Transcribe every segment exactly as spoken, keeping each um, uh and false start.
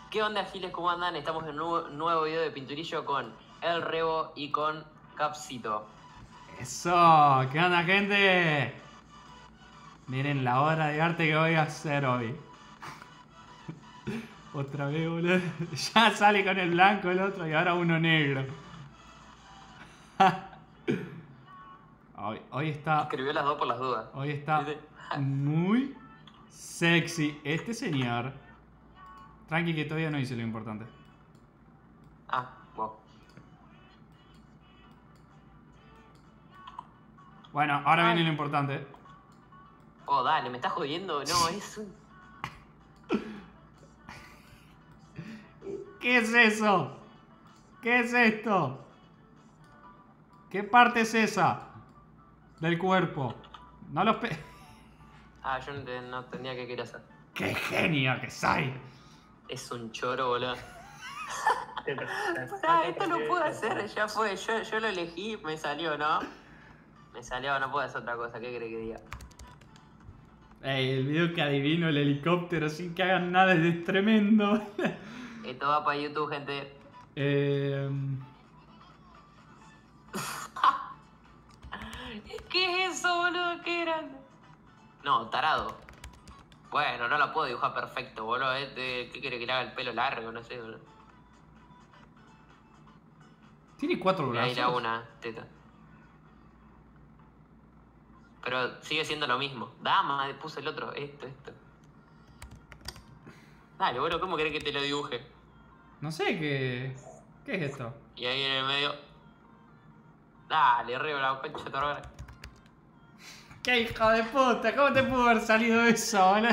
¿Qué onda, Giles? ¿Cómo andan? Estamos en un nuevo, nuevo video de Pinturillo con El Rebo y con Capsito. ¡Eso! ¿Qué onda, gente? Miren la obra de arte que voy a hacer hoy. Otra vez, boludo. Ya sale con el blanco el otro y ahora uno negro. Hoy, hoy está... Escribió las dos por las dudas. Hoy está ¿Viste? muy sexy este señor. Tranqui que todavía no hice lo importante. Ah, wow. Bueno, ahora Ay. viene lo importante. Oh, dale, ¿me estás jodiendo? No, es un... ¿Qué es eso? ¿Qué es esto? ¿Qué parte es esa? Del cuerpo. No los pe... Ah, yo no, te, no entendía qué quería hacer. ¡Qué genio que soy! Es un choro, boludo. Ah, esto no puedo hacer, ya fue. Yo, yo lo elegí, me salió, ¿no? Me salió, no puedo hacer otra cosa. ¿Qué crees que diga? Ey, el video que adivino el helicóptero sin que hagan nada es tremendo. Esto va para YouTube, gente. eh... ¿Qué es eso, boludo? Qué grande. No, tarado. Bueno, no la puedo dibujar perfecto, boludo. ¿Qué quiere que le haga el pelo largo? No sé, boludo. Tiene cuatro Voy a ir a brazos. una teta. Pero sigue siendo lo mismo. Dama, puse el otro. Esto, esto. Dale, boludo, ¿cómo querés que te lo dibuje? No sé qué... ¿Qué es esto? Y ahí en el medio... Dale, Rebo, la concha de tu hermana. ¡Qué hijo de puta! ¿Cómo te pudo haber salido eso, boludo?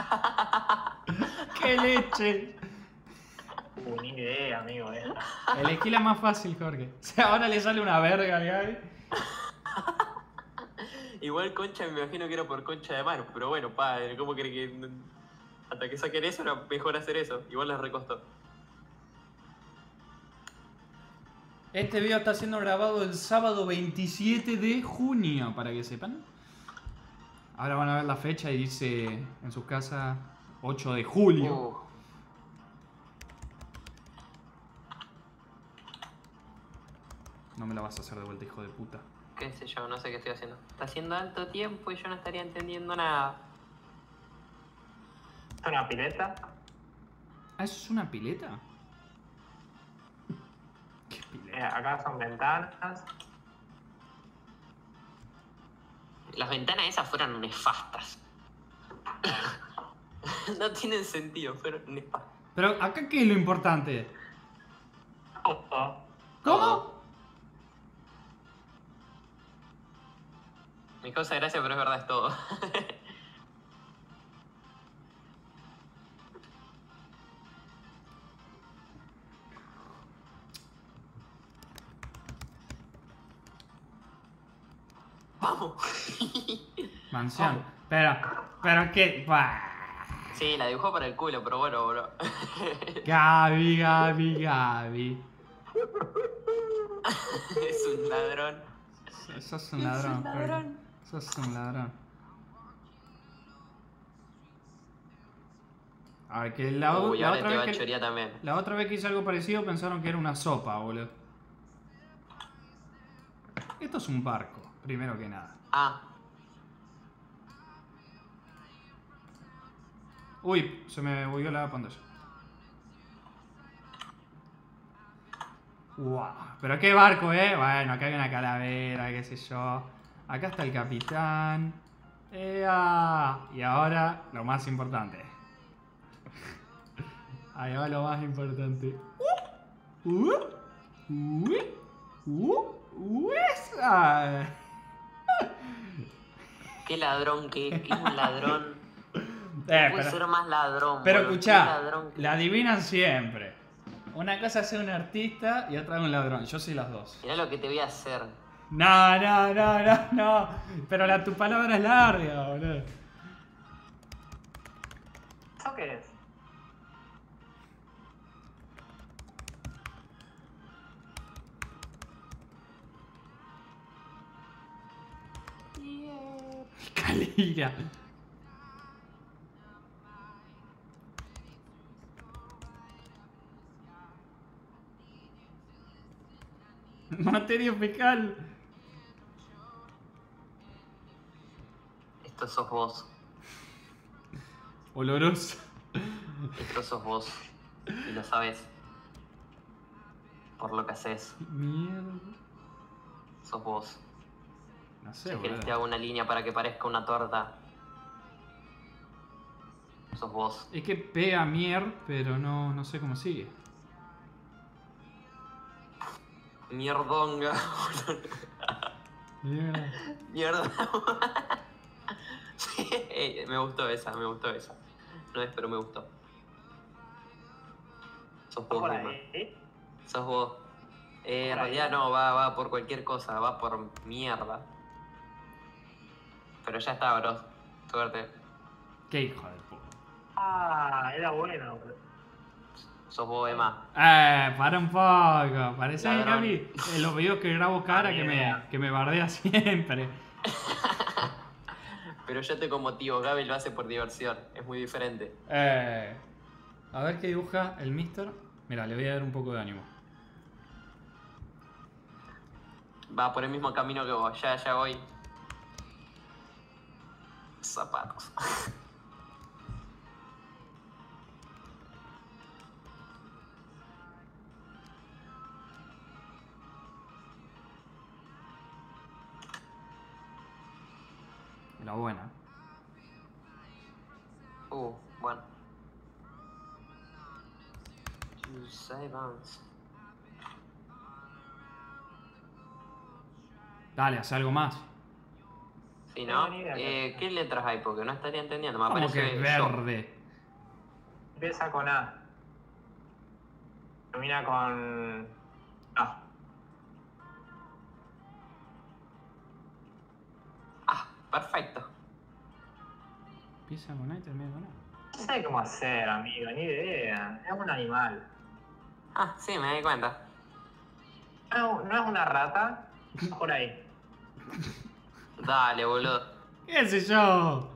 ¡Qué leche! Uh, ni idea, amigo, eh. Elegí la más fácil, Jorge. O sea, ahora le sale una verga al Gaby. Igual concha me imagino que era por concha de mano, pero bueno, padre, ¿cómo crees que hasta que saquen eso era mejor hacer eso? Igual les recostó. Este video está siendo grabado el sábado veintisiete de junio, para que sepan. Ahora van a ver la fecha y dice en su casa ocho de julio. Uh, No me la vas a hacer de vuelta, hijo de puta. qué sé yo, no sé qué estoy haciendo. Está haciendo alto tiempo y yo no estaría entendiendo nada. ¿Es una pileta? ¿Ah, eso es una pileta? ¿Qué Eh, pileta? acá son ventanas. Las ventanas esas fueron nefastas. No tienen sentido, fueron nefastas. Pero acá, ¿qué es lo importante? Ojo. ¿Cómo? Me causa gracia, pero es verdad, es todo. Vamos. Mansión. Vamos. Pero, pero qué... Bah. Sí, la dibujó para el culo, pero bueno, bro. Gaby, Gaby, Gaby. Es un ladrón. Sos un ladrón, Es un ladrón. Jorge. Sos un ladrón. A ver, que la, Uy, la ahora otra te va vez a que... chorear también. La otra vez que hice algo parecido pensaron que era una sopa, boludo. Esto es un barco, primero que nada. Ah, Uy, se me volvió la pantalla. Wow, pero qué barco, eh. Bueno, acá hay una calavera, qué sé yo. Acá está el capitán. ¡Ea! Y ahora lo más importante. Ahí va lo más importante. Uh, uh, uh, uh, esa. qué ladrón, qué, qué un ladrón. Eh, Puede pero, ser más ladrón, pero boludo. escuchá, Qué ladrón que- la adivinan siempre. Una cosa es ser un artista y otra es un ladrón. Yo soy las dos. Mirá lo que te voy a hacer. No, no, no, no, no. Pero la, tu palabra es larga, boludo. ¿Eso qué es? Calira. Materia fecal. Esto sos vos. Olorosa. Esto sos vos. Y lo sabes. Por lo que haces. Mierda. Sos vos. No sé, Si querés te boludo. hago una línea para que parezca una torta. Sos vos. Es que pega mier, pero no, no sé cómo sigue. Mierdonga. Mierda. Mierda. Sí, me gustó esa, me gustó esa. No es, pero me gustó. Sos vos Por misma. ahí. Sos vos. Eh, en Por ahí. realidad no, va, va por cualquier cosa, va por mierda. Pero ya está, bro. Suerte. Qué hijo de puta. Ah, era bueno, bro. Sos vos, Emma. Eh, para un poco. Parece, Ladrón. Gaby, en los videos que grabo cara Ah, que ni me, idea. que me bardea siempre. Pero yo te con motivo, Gaby lo hace por diversión. Es muy diferente. Eh, a ver qué dibuja el mister. Mira, le voy a dar un poco de ánimo. Va por el mismo camino que vos. Ya, ya voy. Zapatos. La buena. Uh, bueno. Tuesday Bounce. Dale, haz algo más. Sí, ¿no? No, ni idea. Eh, ¿Qué letras hay? Porque no estaría entendiendo. Me Como aparece que yo. verde. Empieza con A. Termina con A. Ah, perfecto. Empieza con A y termina con A. No sé cómo hacer, amigo, ni idea. Es un animal. Ah, sí, me di cuenta. No, no es una rata. Por ahí. Dale, boludo. ¿Qué sé yo?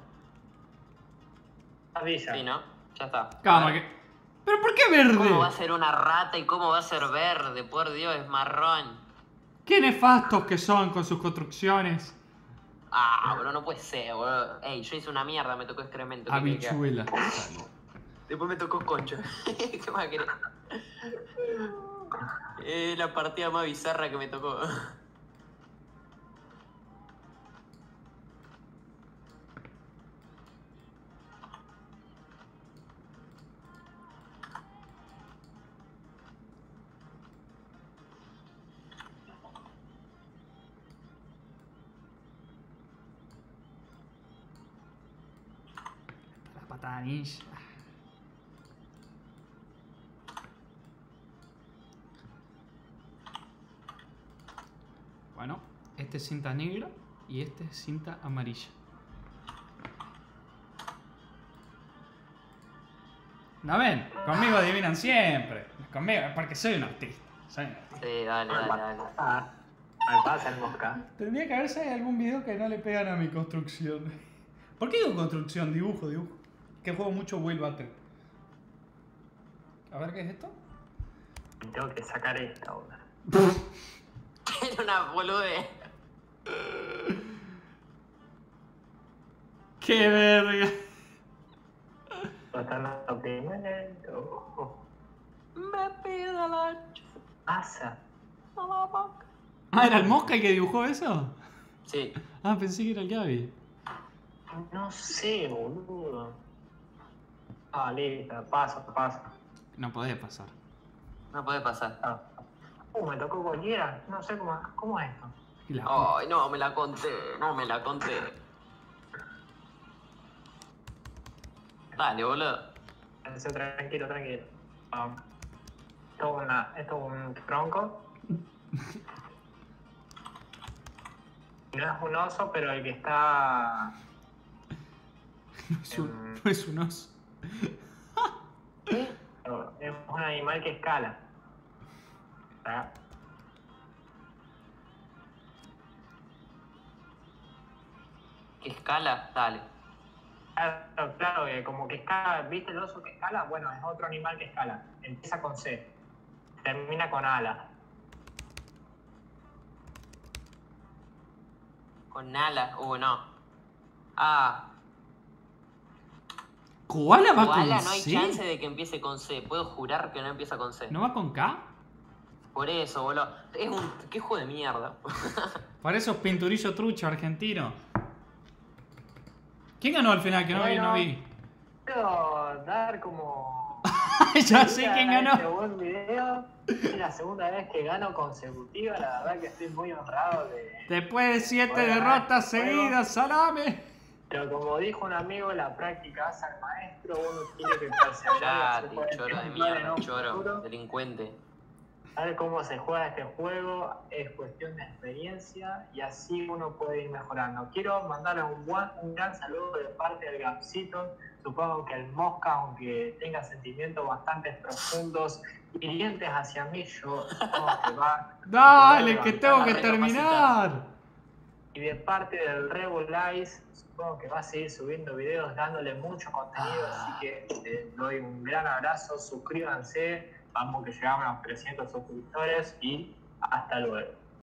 Avisa. Sí, ¿no? Ya está. Calma, A ver. que. ¿Pero por qué verde? ¿Cómo va a ser una rata y cómo va a ser verde? Por Dios, es marrón. Qué nefastos que son con sus construcciones. Ah, boludo, no puede ser, boludo. Ey, yo hice una mierda, me tocó excremento. ¿qué querés que haga? Habichuela. Después me tocó concha. ¿Qué más querés? Es la partida más bizarra que me tocó. La patada ninja. Bueno, este es cinta negra y este es cinta amarilla. ¿No ven? Conmigo adivinan siempre. Conmigo, porque soy un artista. Soy un artista. Sí, dale, dale, dale. Ah, me pasa el mosca. Tendría que haber si hay algún video que no le pegan a mi construcción. ¿Por qué digo construcción? Dibujo, dibujo. Que juego mucho Will Battle. A ver, ¿qué es esto? Tengo que sacar esta ahora. Era una boludez. ¡Qué verga! Bastante primero. Me pido la ch- Pasa. a la boca. Ah, ¿era el Mosca el que dibujó eso? Sí. Ah, pensé que era el Gaby. No sé, boludo. Ah, listo, paso, paso. No podés pasar. No puede pasar. Ah. Uh, me tocó cualquiera. No sé cómo, cómo es esto. Y la puta. Ay, no, me la conté. No me la conté. Dale, boludo. Pensé, tranquilo, tranquilo. Um, esto, es una, esto es un tronco. No es un oso, pero el que está. No es un, no es un oso. Es un animal que escala. ¿Ah? ¿Qué escala? Dale. Claro, claro, que como que escala. ¿Viste el oso que escala? Bueno, es otro animal que escala. Empieza con C. Termina con ala. Con Nala. Uh, no. Ah. ¿Koala va Koala con no hay C? chance de que empiece con C. Puedo jurar que no empieza con C. ¿No va con K? Por eso, boludo. Es un... ¿Qué juego de mierda? Para esos pinturillos trucho argentino. ¿Quién ganó al final? Que no vi, no vi. Quiero dar como... Ya sé quién ganó. Este buen video. Es la segunda vez que gano consecutiva. La verdad que estoy muy honrado de... Después de siete Bueno, derrotas bueno. seguidas, salame. Pero como dijo un amigo, la práctica hace al maestro. Uno tiene que perseverar. Ya, se puede choro de triunfar en mierda, un choro. futuro. Delincuente. Saber cómo se juega este juego es cuestión de experiencia y así uno puede ir mejorando. Quiero mandarle un, buen, un gran saludo de parte del Gamsito. Supongo que el Mosca, aunque tenga sentimientos bastante profundos y hirientes hacia mí, yo supongo que va... Dale, que tengo que la terminar. Y de parte del Rebolize, supongo que va a seguir subiendo videos, dándole mucho contenido, así que les doy un gran abrazo, suscríbanse, vamos que llegamos a los trescientos suscriptores y hasta luego.